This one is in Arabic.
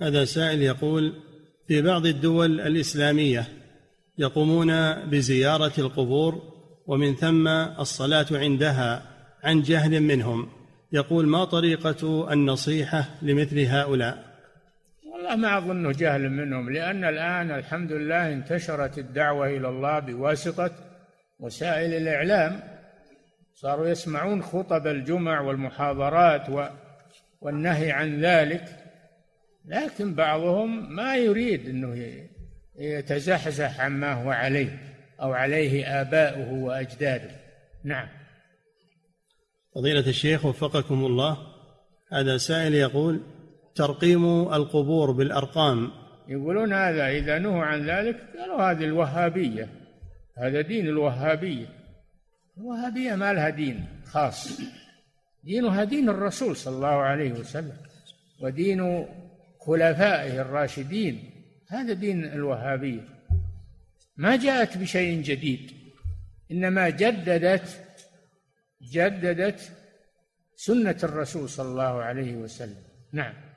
هذا سائل يقول: في بعض الدول الإسلامية يقومون بزيارة القبور ومن ثم الصلاة عندها عن جهل منهم، يقول: ما طريقة النصيحة لمثل هؤلاء؟ والله ما أظنه جهل منهم، لأن الآن الحمد لله انتشرت الدعوة إلى الله بواسطة وسائل الإعلام، صاروا يسمعون خطب الجمع والمحاضرات والنهي عن ذلك، لكن بعضهم ما يريد أنه يتزحزح عما هو عليه أو عليه آباؤه وأجداده. نعم. فضيلة الشيخ وفقكم الله، هذا سائل يقول: ترقيم القبور بالأرقام. يقولون هذا إذا نهوا عن ذلك قالوا هذه الوهابية، هذا دين الوهابية. الوهابية ما لها دين خاص، دينها دين الرسول صلى الله عليه وسلم ودين خلفائه الراشدين، هذا دين الوهابية، ما جاءت بشيء جديد، إنما جددت سنة الرسول صلى الله عليه وسلم. نعم.